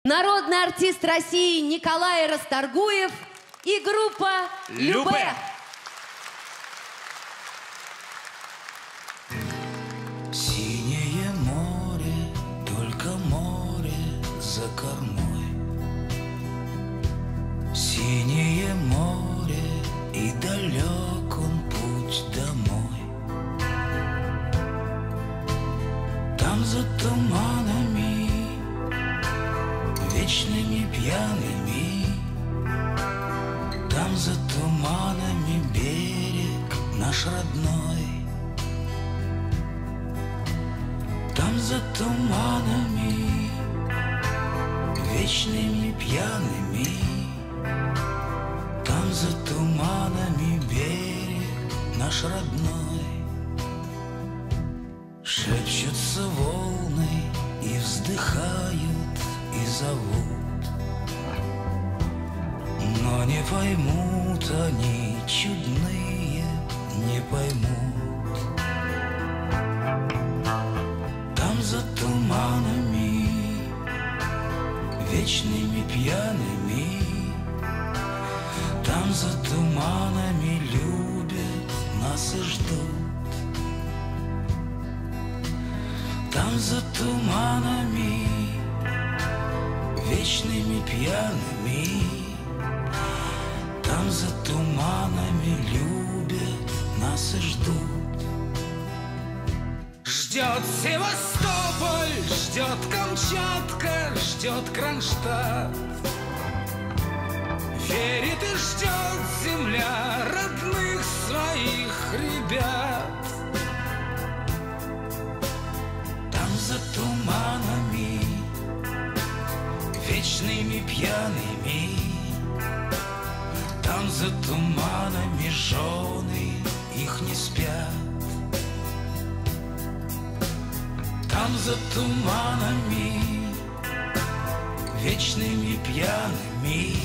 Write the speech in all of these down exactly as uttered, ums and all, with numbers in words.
Народный артист России Николай Расторгуев и группа «Любэ». Любэ. Синее море, только море за кормой. Синее море, и далек он путь домой. Там за туманами, вечными пьяными, там за туманами берег наш родной. Там за туманами, вечными пьяными, там за туманами берег наш родной. Шепчутся волны и вздыхают, и зовут, но не поймут они, чудные, не поймут. Там за туманами, вечными пьяными, там за туманами любят нас и ждут. Там за туманами, вечными пьяными, там за туманами любят нас и ждут. Ждет Севастополь, ждет Камчатка, ждет Кронштадт. Верит и ждет земля родных своих ребят. Там за туманами, вечными пьяными, там за туманами жены их не спят. Там за туманами, вечными пьяными.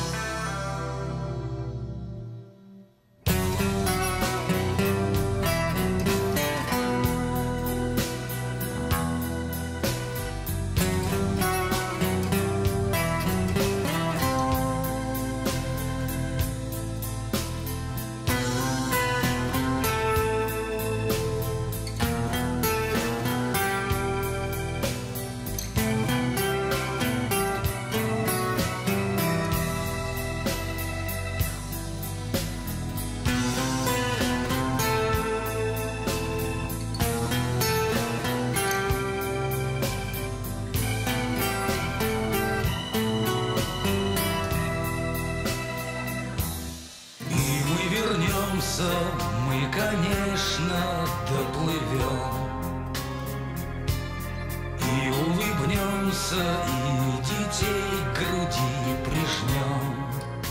Мы, конечно, доплывем и улыбнемся, и детей к груди прижмем.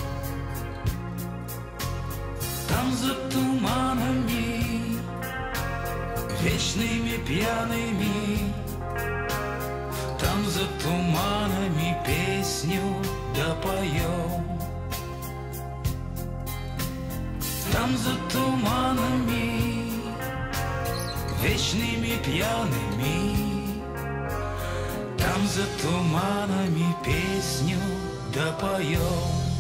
Там за туманами, вечными пьяными, там за туманами песню допоем. Там за туманами, вечными пьяными, там за туманами песню допоем.